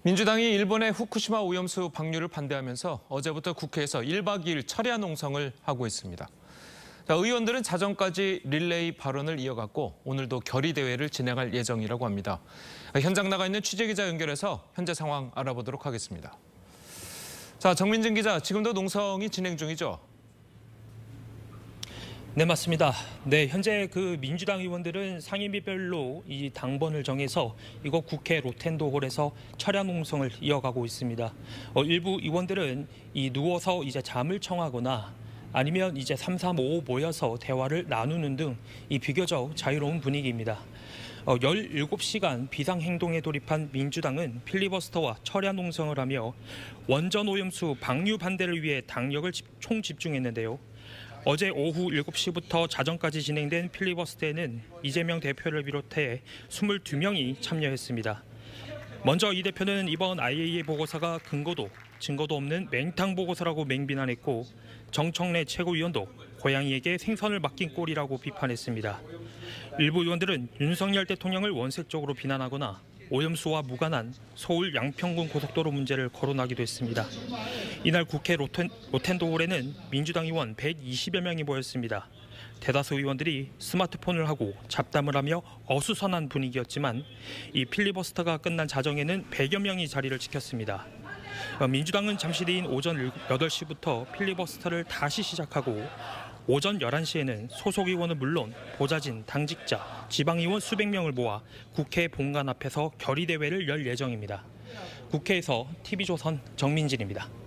민주당이 일본의 후쿠시마 오염수 방류를 반대하면서 어제부터 국회에서 1박 2일 철야 농성을 하고 있습니다. 의원들은 자정까지 릴레이 발언을 이어갔고 오늘도 결의대회를 진행할 예정이라고 합니다. 현장 나가 있는 취재기자 연결해서 현재 상황 알아보도록 하겠습니다. 정민진 기자, 지금도 농성이 진행 중이죠? 네, 맞습니다. 네, 현재 민주당 의원들은 상임위별로 이 당번을 정해서 이곳 국회 로텐도홀에서 철야 농성을 이어가고 있습니다. 일부 의원들은 누워서 잠을 청하거나 아니면 3, 3, 5 모여서 대화를 나누는 등 비교적 자유로운 분위기입니다. 17시간 비상행동에 돌입한 민주당은 필리버스터와 철야 농성을 하며 원전 오염수 방류 반대를 위해 당력을 총집중했는데요. 어제 오후 7시부터 자정까지 진행된 필리버스터에는 이재명 대표를 비롯해 22명이 참여했습니다. 먼저 이 대표는 이번 IAEA 보고서가 근거도 증거도 없는 맹탕 보고서라고 맹비난했고 정청래 최고위원도 고양이에게 생선을 맡긴 꼴이라고 비판했습니다. 일부 의원들은 윤석열 대통령을 원색적으로 비난하거나 오염수와 무관한 서울 양평군 고속도로 문제를 거론하기도 했습니다. 이날 국회 로텐도홀에는 민주당 의원 120여 명이 모였습니다. 대다수 의원들이 스마트폰을 하고 잡담을 하며 어수선한 분위기였지만 이 필리버스터가 끝난 자정에는 100여 명이 자리를 지켰습니다. 민주당은 잠시 뒤인 오전 8시부터 필리버스터를 다시 시작하고 오전 11시에는 소속 의원은 물론 보좌진, 당직자, 지방의원 수백 명을 모아 국회 본관 앞에서 결의대회를 열 예정입니다. 국회에서 TV조선 정민진입니다.